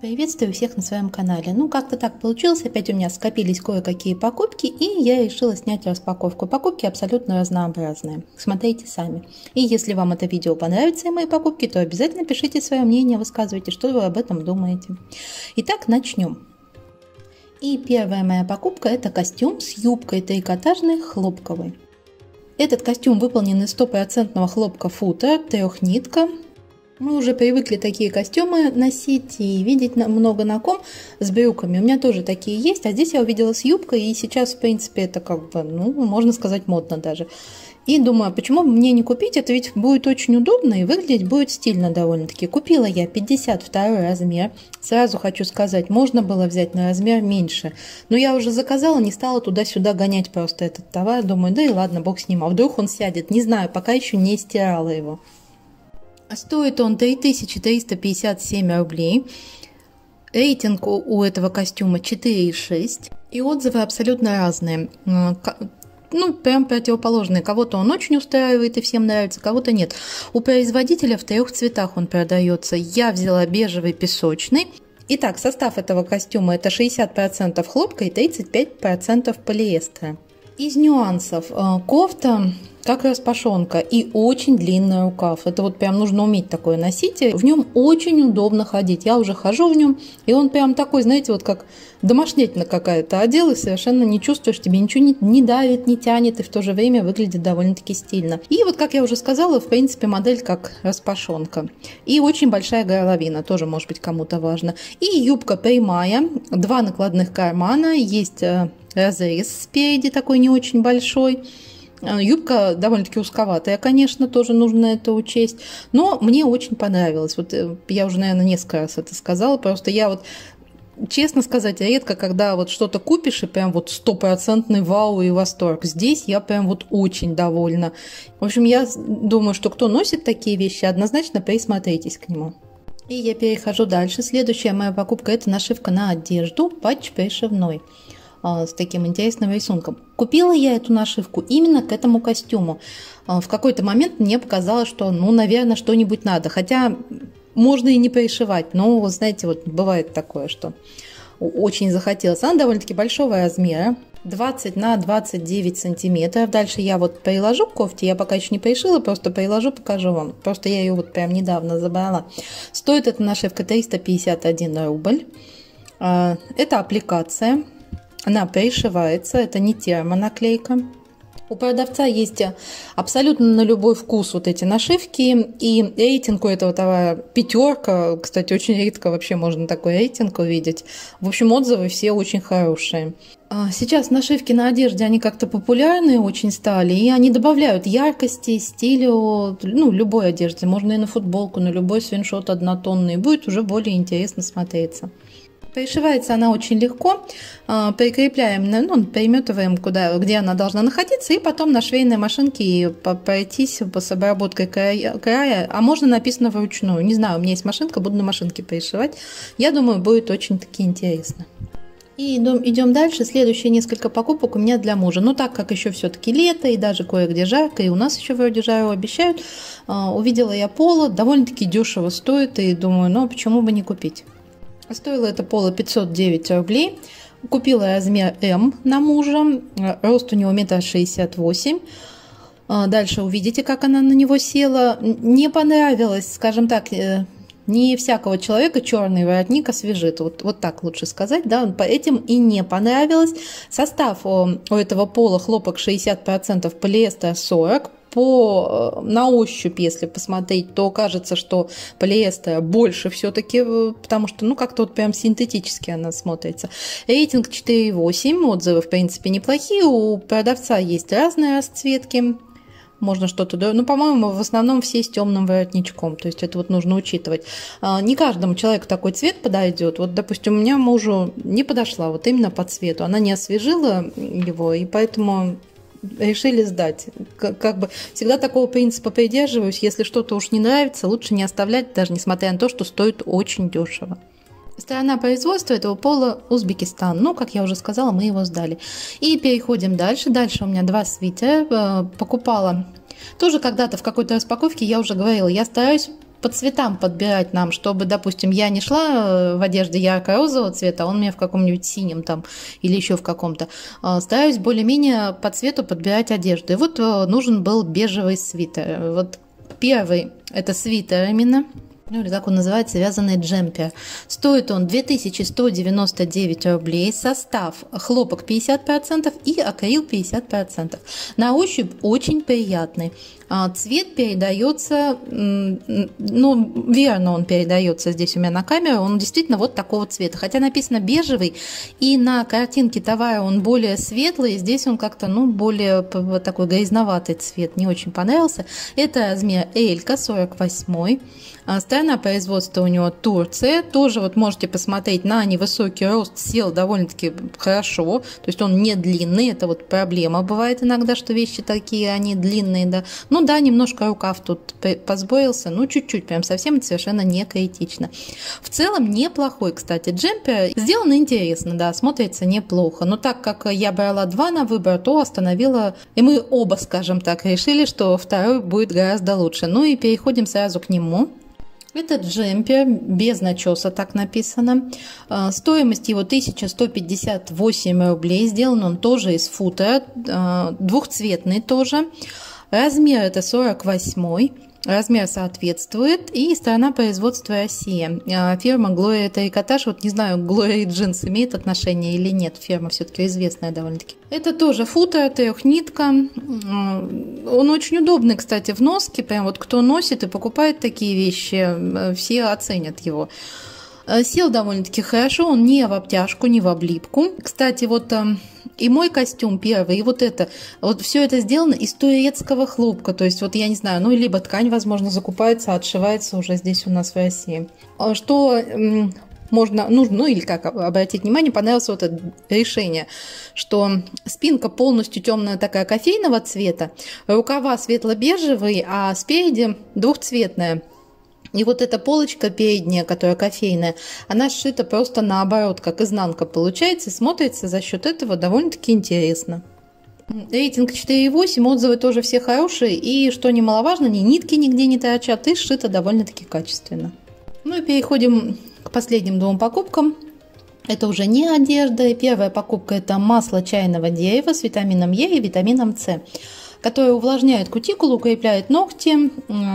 Приветствую всех на своем канале. Ну, как-то так получилось, опять у меня скопились кое-какие покупки, и я решила снять распаковку. Покупки абсолютно разнообразные. Смотрите сами. И если вам это видео понравится и мои покупки, то обязательно пишите свое мнение, высказывайте, что вы об этом думаете. Итак, начнем. И первая моя покупка – это костюм с юбкой трикотажной хлопковой. Этот костюм выполнен из 100% хлопка футер, трехнитка. Мы уже привыкли такие костюмы носить и видеть много на ком с брюками. У меня тоже такие есть, а здесь я увидела с юбкой, и сейчас, в принципе, это как бы, ну, можно сказать, модно даже. И думаю, почему бы мне не купить, это ведь будет очень удобно и выглядеть будет стильно довольно-таки. Купила я 52 размер. Сразу хочу сказать, можно было взять на размер меньше. Но я уже заказала, не стала туда-сюда гонять просто этот товар. Думаю, да и ладно, бог с ним, а вдруг он сядет. Не знаю, пока еще не стирала его. Стоит он 3357 рублей. Рейтинг у этого костюма 4,6. И отзывы абсолютно разные. Ну, прям противоположные. Кого-то он очень устраивает и всем нравится, кого-то нет. У производителя в 3 цветах он продается. Я взяла бежевый песочный. Итак, состав этого костюма это 60% хлопка и 35% полиэстера. Из нюансов. Кофта как распашонка и очень длинный рукав. Это вот прям нужно уметь такое носить. В нем очень удобно ходить. Я уже хожу в нем, и он прям такой, знаете, вот как домашнятина какая-то. Одел и совершенно не чувствуешь, тебе ничего не давит, не тянет, и в то же время выглядит довольно-таки стильно. И вот, как я уже сказала, в принципе, модель как распашонка. И очень большая горловина, тоже может быть кому-то важно. И юбка прямая, 2 накладных кармана, есть разрез спереди такой не очень большой. Юбка довольно-таки узковатая, конечно, тоже нужно это учесть, но мне очень понравилось. Вот я уже, наверное, несколько раз это сказала, просто я вот, честно сказать, редко, когда вот что-то купишь и прям вот 100% вау и восторг. Здесь я прям вот очень довольна. В общем, я думаю, что кто носит такие вещи, однозначно присмотритесь к нему. И я перехожу дальше. Следующая моя покупка – это нашивка на одежду, патч пришивной с таким интересным рисунком. Купила я эту нашивку именно к этому костюму. В какой-то момент мне показалось, что, ну, наверное, что-нибудь надо. Хотя можно и не пришивать, но, вот знаете, вот бывает такое, что очень захотелось. Она довольно-таки большого размера, 20 на 29 сантиметров. Дальше я вот приложу к кофте, я пока еще не пришила, просто приложу, покажу вам. Просто я ее вот прям недавно забрала. Стоит эта нашивка 351 рубль. Это аппликация. Она пришивается, это не термонаклейка. У продавца есть абсолютно на любой вкус вот эти нашивки. И рейтинг у этого товара 5. Кстати, очень редко вообще можно такой рейтинг увидеть. В общем, отзывы все очень хорошие. Сейчас нашивки на одежде, они как-то популярные очень стали. И они добавляют яркости, стилю, ну, любой одежде. Можно и на футболку, на любой свиншот однотонный. Будет уже более интересно смотреться. Пришивается она очень легко, прикрепляем, ну, приметываем, где она должна находиться, и потом на швейной машинке пройтись с обработкой края, а можно написано вручную. Не знаю, у меня есть машинка, буду на машинке пришивать. Я думаю, будет очень-таки интересно. И идем дальше. Следующие несколько покупок у меня для мужа. Но так как еще все-таки лето, и даже кое-где жарко, и у нас еще вроде жару обещают, увидела я поло, довольно-таки дешево стоит, и думаю, ну, почему бы не купить. Стоило это поло 509 рублей. Купила размер М на мужа. Рост у него 1,68 м. Дальше увидите, как она на него села. Не понравилось, скажем так, не всякого человека черный воротник освежит. Вот так лучше сказать. Да? По этим и не понравилось. Состав у этого пола хлопок 60%, полиэстер 40%. На ощупь, если посмотреть, то кажется, что полиэстера больше все-таки, потому что, ну, как-то вот прям синтетически она смотрится. Рейтинг 4,8, отзывы, в принципе, неплохие. У продавца есть разные расцветки. Можно что-то, ну, по-моему, в основном все с темным воротничком, то есть это вот нужно учитывать. Не каждому человеку такой цвет подойдет. Вот, допустим, у меня мужу не подошла вот именно по цвету, она не освежила его, и поэтому решили сдать. Как бы всегда такого принципа придерживаюсь. Если что-то уж не нравится, лучше не оставлять, даже несмотря на то, что стоит очень дешево. Страна производства этого пола Узбекистан. Ну, как я уже сказала, мы его сдали. И переходим дальше. Дальше у меня 2 свитера. Покупала тоже когда-то в какой-то распаковке, я уже говорила, я стараюсь по цветам подбирать нам, чтобы, допустим, я не шла в одежде ярко-розового цвета, а он у меня в каком-нибудь синем там или еще в каком-то. Стараюсь более-менее по цвету подбирать одежду. И вот нужен был бежевый свитер. Вот первый это свитер именно. Ну или как он называется, вязаный джемпер. Стоит он 2199 рублей. Состав: хлопок 50% и акрил 50%. На ощупь очень приятный. Цвет передается, ну, верно он передается здесь у меня на камеру, он действительно вот такого цвета. Хотя написано бежевый, и на картинке товара он более светлый, здесь он как-то, ну, более такой грязноватый цвет, не очень понравился. Это размер L-ка, 48-й. Страна производства у него Турция. Тоже вот можете посмотреть на невысокий рост, сел довольно-таки хорошо. То есть он не длинный, это вот проблема бывает иногда, что вещи такие, они длинные, да. Ну да, немножко рукав тут посбоился, ну чуть-чуть, прям совсем совершенно не критично. В целом неплохой, кстати, джемпер. Сделан интересно, да, смотрится неплохо. Но так как я брала два на выбор, то остановила, и мы оба, скажем так, решили, что второй будет гораздо лучше. Ну и переходим сразу к нему. Это джемпер без начеса, так написано. Стоимость его 1158 рублей. Сделан он тоже из футера, двухцветный тоже. Размер это 48-й. Размер соответствует, и страна производства Россия. Фирма Gloria Трикотаж, вот не знаю, Gloria Jeans имеет отношение или нет, фирма все-таки известная довольно-таки. Это тоже футер, трехнитка. Он очень удобный, кстати, в носке, прям вот кто носит и покупает такие вещи, все оценят его. Сел довольно-таки хорошо, он не в обтяжку, не в облипку. Кстати, вот и мой костюм первый, и вот это, вот все это сделано из турецкого хлопка. То есть, вот я не знаю, ну, либо ткань, возможно, закупается, отшивается уже здесь у нас в России. Что нужно, ну или как обратить внимание, понравилось вот это решение, что спинка полностью темная такая кофейного цвета, рукава светло-бежевые, а спереди двухцветная. И вот эта полочка передняя, которая кофейная, она сшита просто наоборот, как изнанка получается, и смотрится за счет этого довольно-таки интересно. Рейтинг 4,8, отзывы тоже все хорошие, и, что немаловажно, ни нитки нигде не торчат, и сшито довольно-таки качественно. Ну и переходим к последним двум покупкам. Это уже не одежда. Первая покупка – это масло чайного дерева с витамином Е и витамином С, которое увлажняет кутикулу, укрепляет ногти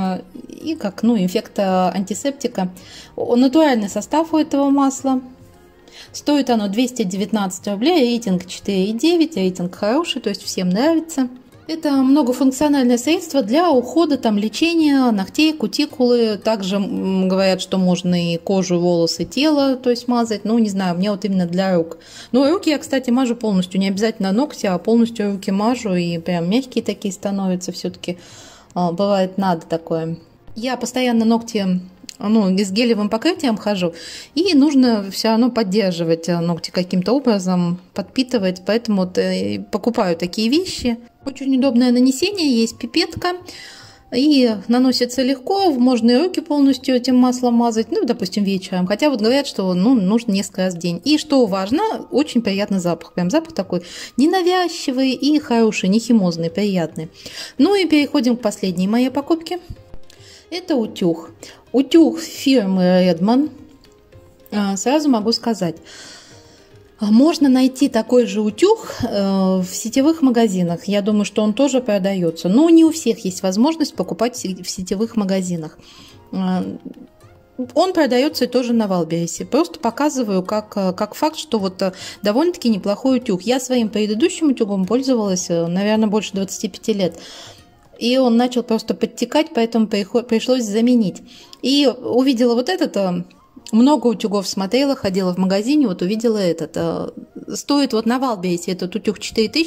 и как эффект антисептика. Натуральный состав у этого масла. Стоит оно 219 рублей, рейтинг 4,9, рейтинг хороший, то есть всем нравится. Это многофункциональное средство для ухода, лечения ногтей, кутикулы. Также говорят, что можно и кожу, волосы, тело, то есть мазать. Ну, не знаю, мне вот именно для рук. Но руки я, кстати, мажу полностью. Не обязательно ногти, а полностью руки мажу. И прям мягкие такие становятся все-таки. Бывает, надо такое. Я постоянно ногти с гелевым покрытием хожу, и нужно все равно поддерживать ногти каким-то образом, подпитывать, поэтому вот покупаю такие вещи. Очень удобное нанесение, есть пипетка, и наносится легко, можно и руки полностью этим маслом мазать, допустим, вечером, хотя вот говорят, что нужно несколько раз в день. И что важно, очень приятный запах, прям запах такой ненавязчивый и хороший, не химозный, приятный. Ну и переходим к последней моей покупке. Это утюг. Утюг фирмы Redmond. Сразу могу сказать, можно найти такой же утюг в сетевых магазинах. Я думаю, что он тоже продается. Но не у всех есть возможность покупать в сетевых магазинах. Он продается тоже на Валбересе. Просто показываю как факт, что вот довольно-таки неплохой утюг. Я своим предыдущим утюгом пользовалась, наверное, больше 25 лет. И он начал просто подтекать, поэтому пришлось заменить. И увидела вот этот, много утюгов смотрела, ходила в магазине, вот увидела этот. Стоит вот на Валбересе этот утюг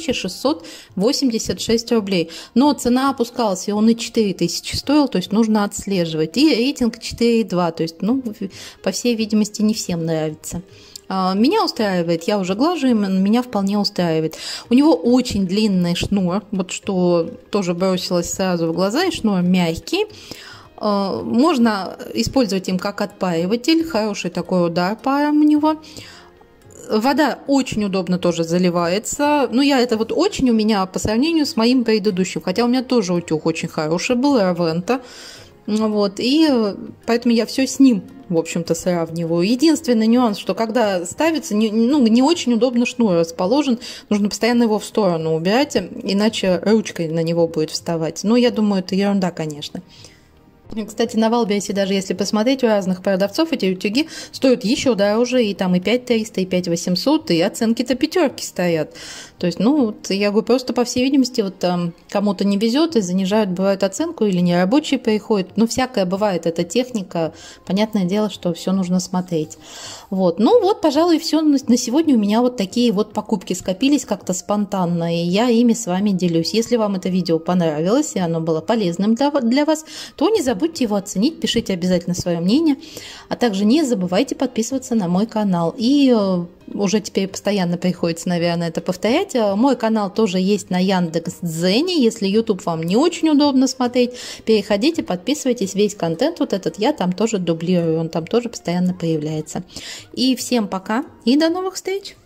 4686 рублей. Но цена опускалась, и он и 4000 стоил, то есть нужно отслеживать. И рейтинг 4,2, то есть, по всей видимости, не всем нравится. Меня устраивает, я уже глажу, и меня вполне устраивает. У него очень длинный шнур, вот что тоже бросилось сразу в глаза, и шнур мягкий. Можно использовать им как отпариватель, хороший такой удар паром у него. Вода очень удобно тоже заливается. Это вот очень у меня по сравнению с моим предыдущим, хотя у меня тоже утюг очень хороший был, Равента. Вот, и поэтому я все с ним, в общем-то, сравниваю. Единственный нюанс, что когда ставится, не очень удобно шнур расположен, нужно постоянно его в сторону убирать, иначе ручкой на него будет вставать. Но я думаю, это ерунда, конечно. Кстати, на Валбересе, даже если посмотреть, у разных продавцов эти утюги стоят еще дороже, и там и 5300, и 5800, и оценки-то пятерки стоят. То есть, вот я говорю, просто по всей видимости, вот кому-то не везет и занижают, бывает, оценку, или нерабочие приходят. Всякое бывает, это техника, понятное дело, что все нужно смотреть. Вот, пожалуй, все на сегодня. У меня вот такие вот покупки скопились как-то спонтанно, и я ими с вами делюсь. Если вам это видео понравилось, и оно было полезным для вас, то не забудьте его оценить, пишите обязательно свое мнение, а также не забывайте подписываться на мой канал. И уже теперь постоянно приходится, наверное, это повторять. Мой канал тоже есть на Яндекс.Дзене. Если YouTube вам не очень удобно смотреть, переходите, подписывайтесь. Весь контент вот этот я там тоже дублирую, он там тоже постоянно появляется. И всем пока и до новых встреч!